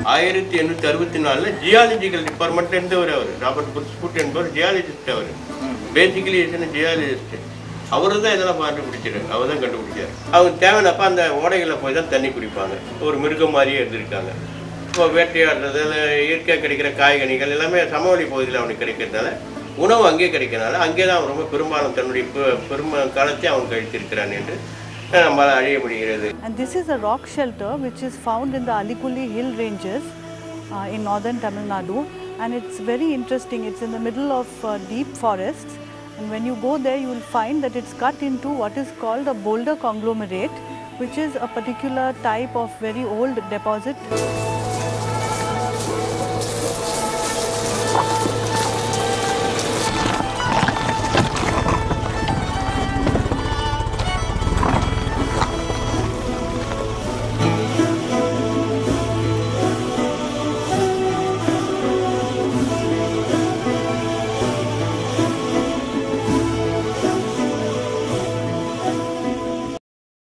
1864 geological department இருந்தவர் அவர். Robert புட்ஸ்புட் என்பவர் geologist. அவர் basically geologist. அவரு தான் இதெல்லாம் கண்டுபிடிச்சாரு. அவர் தான் கண்டுபிடிச்சாரு. அவங்க தேவையானப்ப அந்த ஓடைகளில் போய் தான் தண்ணி குடிப்பாங்க. ஒரு மிருகம் மாதிரியே இருந்திருக்காங்க. இப்போ வேட்டையாடுறது, இயற்கையாக கிடைக்கிற காய்கனிகள் எல்லாமே சமவெளி பகுதியில் அவனுக்கு கிடைக்கிறதுனால உணவு அங்கே கிடைக்கிறதுனால அங்கே தான் அவன் ரொம்ப பெரும்பாலும் தன்னுடைய காலத்தை அவன் கழித்திருக்கிறான் என்று நம்மளால் அறிய முடிகிறது. And this is a rock shelter which is found in the Alikuli hill ranges in northern Tamil Nadu, and it's very interesting. It's in the middle of deep forests, and when you go there you will find that it's cut into what is called a boulder conglomerate, which is a particular type of very old deposit.